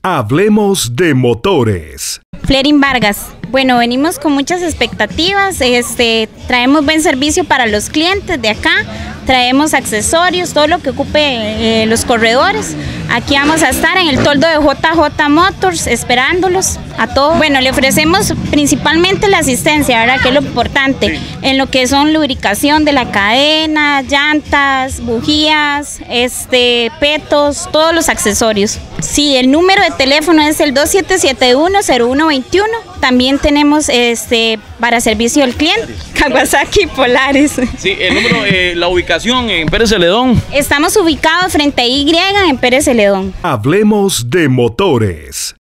Hablemos de motores. Flerin Vargas. Bueno, venimos con muchas expectativas, traemos buen servicio para los clientes de acá, traemos accesorios, todo lo que ocupe los corredores. Aquí vamos a estar en el toldo de JJ Motors esperándolos a todos. Bueno, le ofrecemos principalmente la asistencia, ¿verdad? Que es lo importante, en lo que son lubricación de la cadena, llantas, bujías, petos, todos los accesorios. Sí, el número de teléfono es el 2771-0121. También tenemos para servicio al cliente, Kawasaki Polaris. Sí, el número, la ubicación en Pérez Celedón. Estamos ubicados frente a Y en Pérez Celedón. Hablemos de motores.